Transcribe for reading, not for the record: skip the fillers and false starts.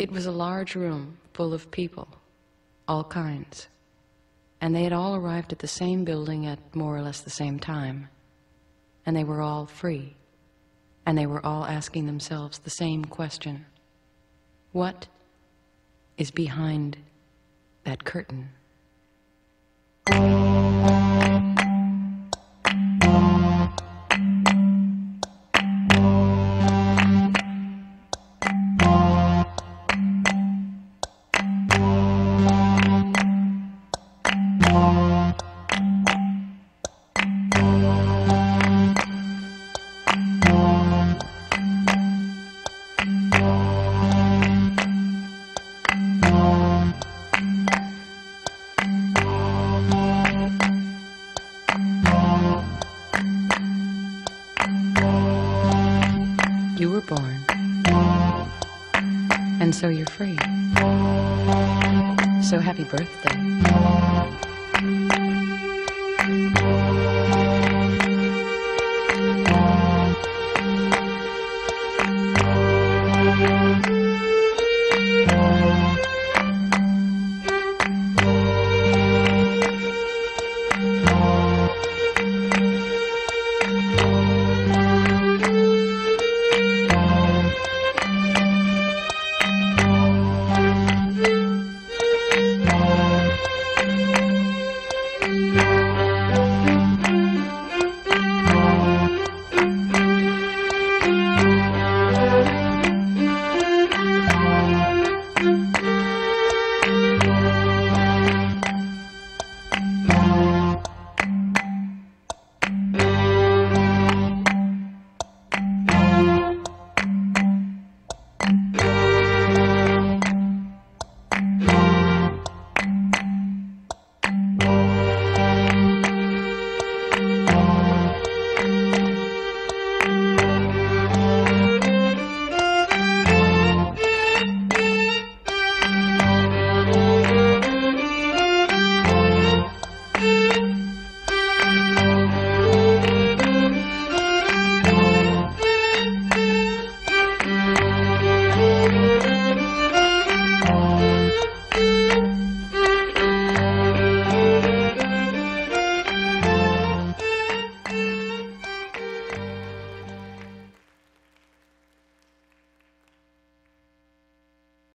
It was a large room full of people, all kinds, and they had all arrived at the same building at more or less the same time, and they were all free, and they were all asking themselves the same question: what is behind that curtain? You were born, and so you're free. So happy birthday.